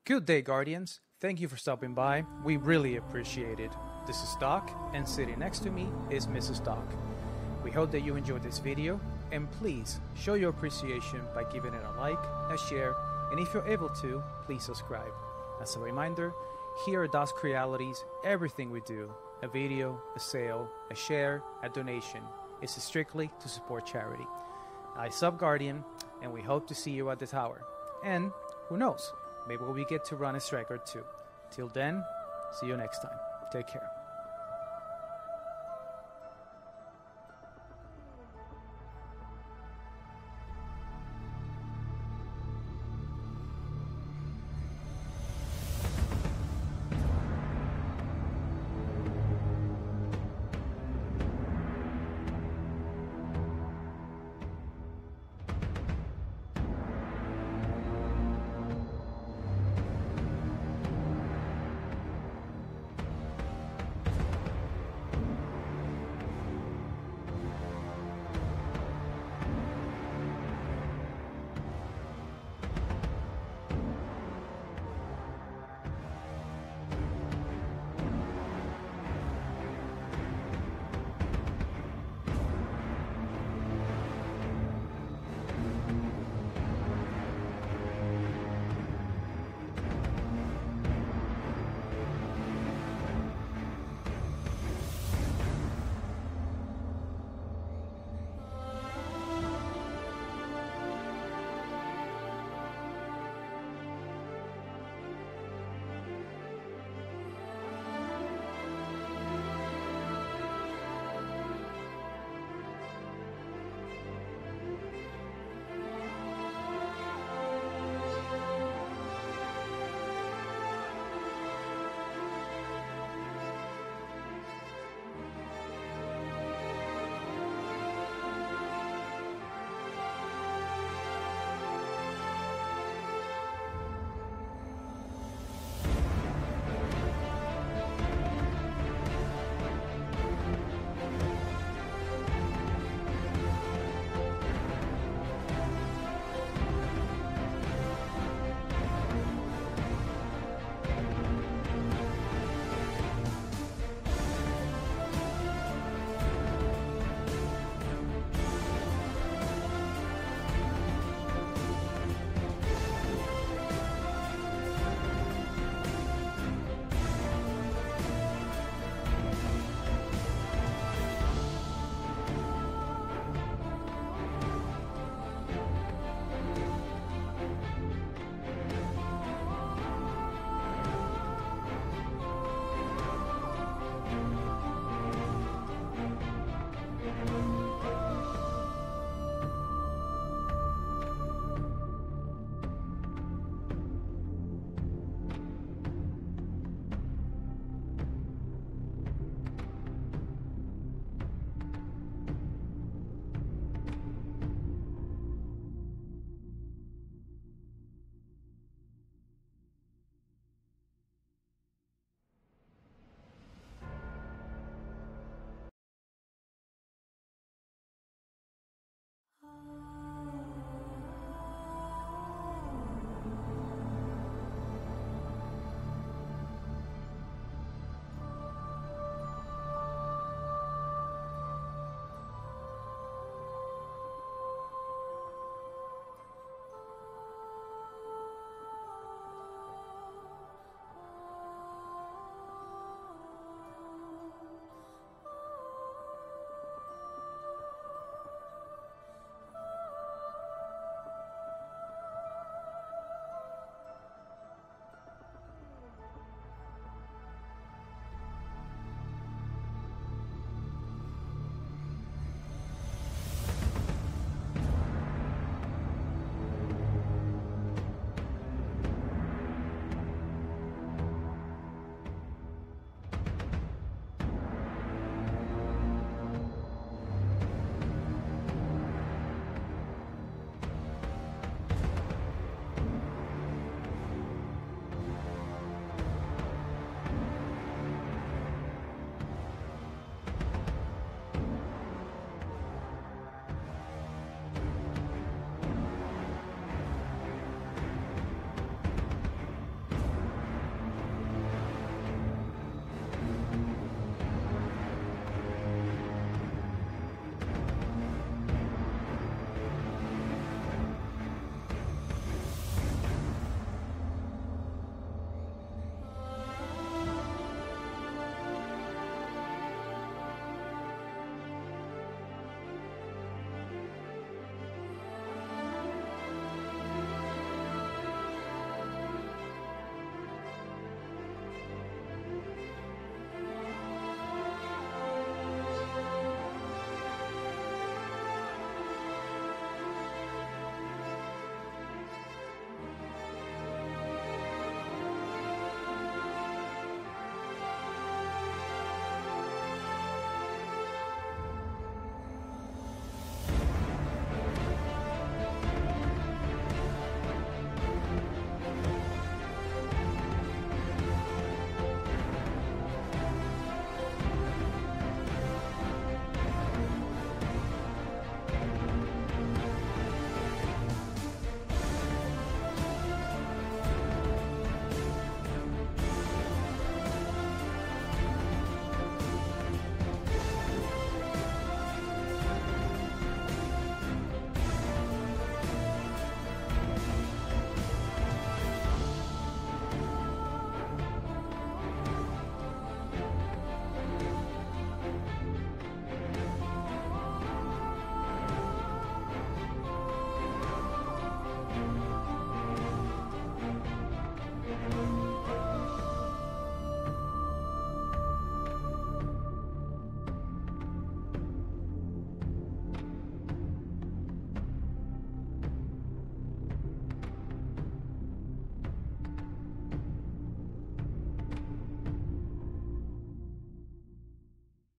Good day, Guardians. Thank you for stopping by. We really appreciate it. This is Doc, and sitting next to me is Mrs. Doc. We hope that you enjoyed this video, and please show your appreciation by giving it a like, a share, and if you're able to, please subscribe. As a reminder, here at Doc's Crealites, everything we do, a video, a sale, a share, a donation, is strictly to support charity. I sub Guardian, and we hope to see you at the tower. And who knows, maybe we get to run a strike or two. Till then, see you next time. Take care.